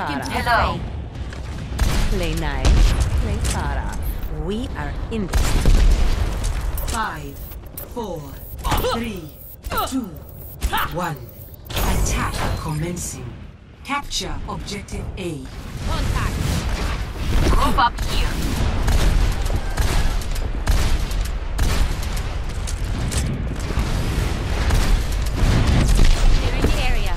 into the Hello. fray. Play nice, play Farah. We are in this. 5, 4, 3, 2, 1. Attack commencing. Capture objective A. Contact. Group up here. Clearing the area.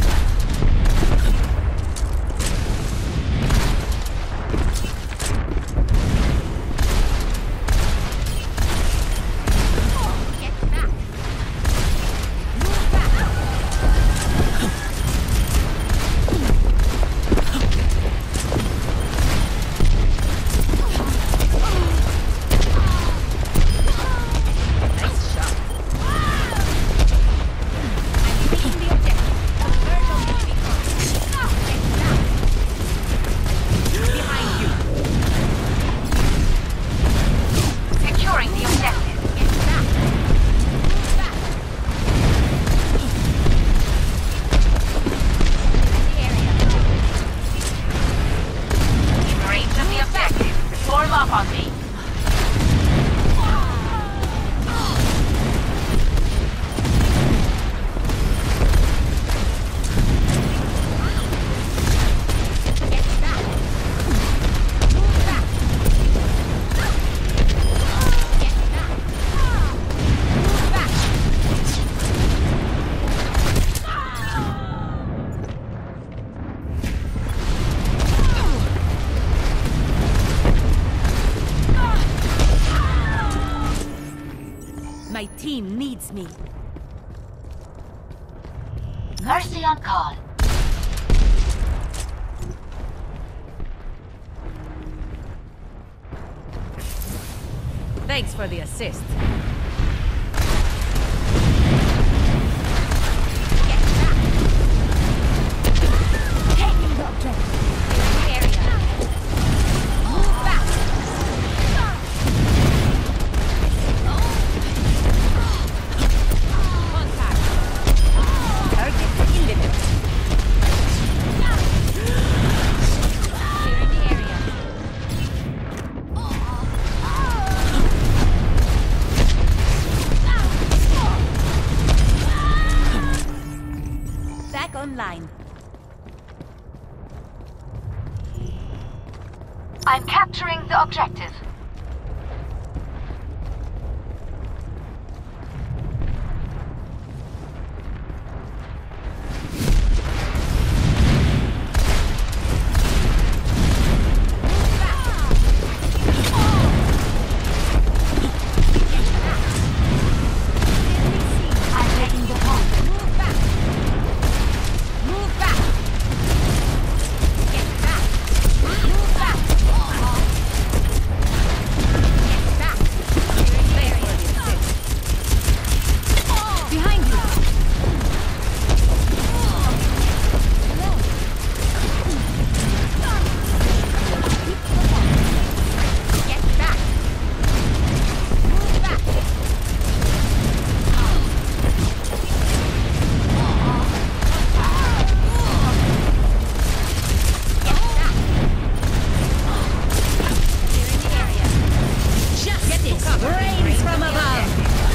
Get back. Move back. Nice shot. I'm taking the objective. Bird on the beacon. Get back. Behind you. Securing the objective. Get back. Move back. Clearing the area. In range of the objective. Form up on me. Get back. Move back. Get back. Move back. My team needs me. Mercy on call. Thanks for the assist. Get back. Taking the objective. Clearing the area. Move back. Contact. Target eliminated. Clearing the area. Back online. I'm capturing the objective. I'm taking the point. Move back. Move back. Get back. Move back. Get back. Clearing the area. Behind you. Get back. Move back. Get back. Clearing the area. Justice reigns from above.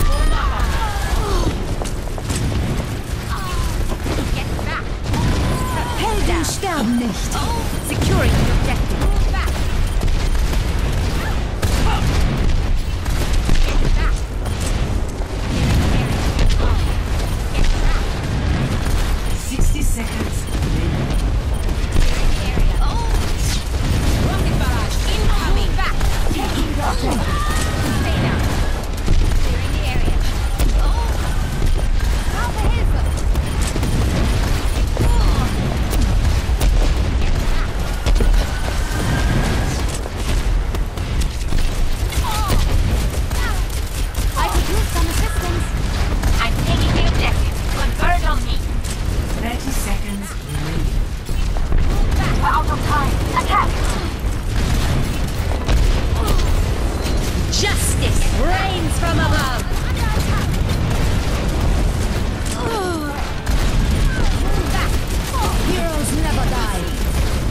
Get back. Helden sterben nicht. Securing the objective. Move back. Get back. Get back. 60 seconds remaining. Clearing the area. Rocket barrage incoming. Move back. Taking the objective. Stay down. Clearing the area. Auf der Hilfe. Get back. I could use some assistance. I'm taking the objective. Good bird on me. 30 seconds remaining. Move back. We're out of time. Attack! Justice reigns from above. Under attack. Move back. Heroes never die.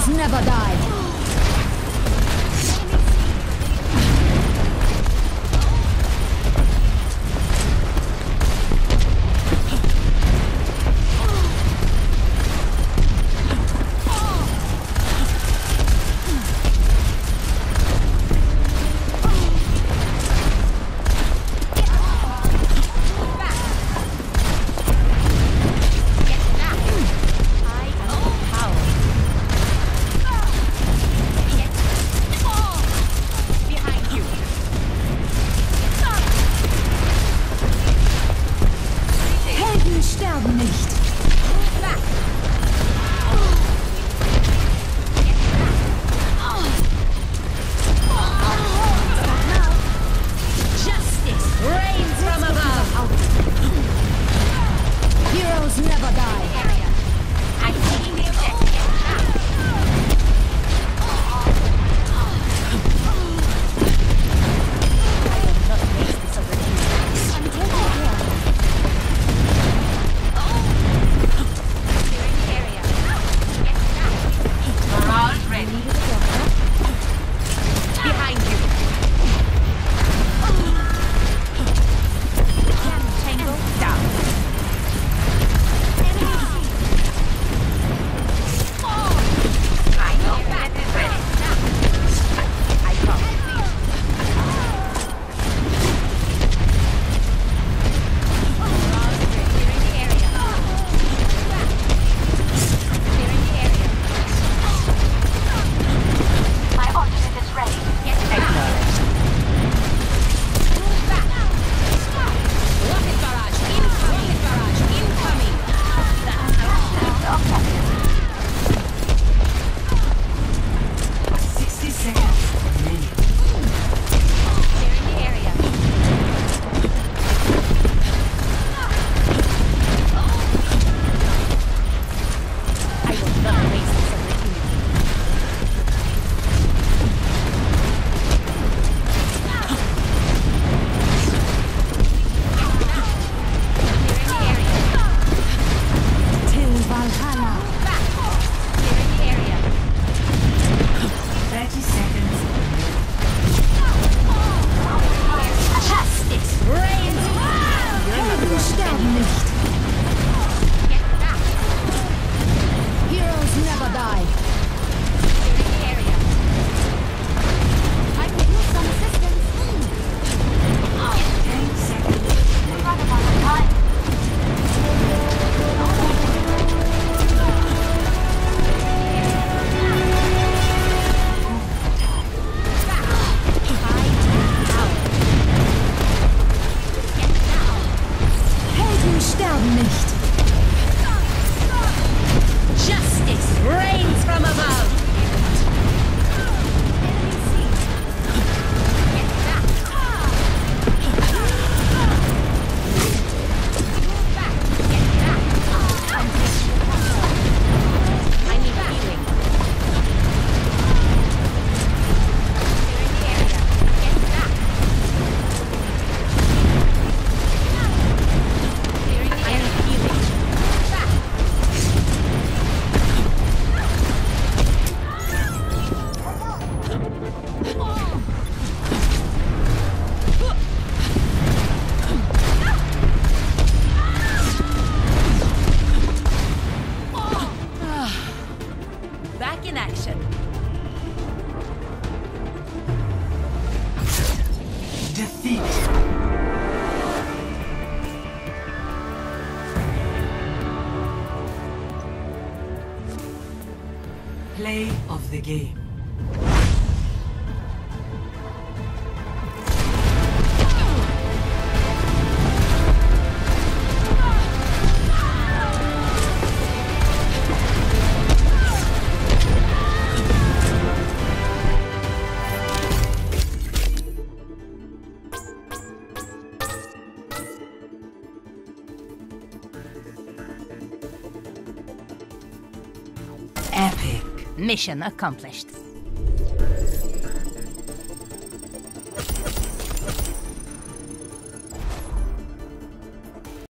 Heroes never die. Sterben nicht. Justice reigns from above. Heroes never die. I'm taking the objective. Play of the game. Epic. Mission accomplished.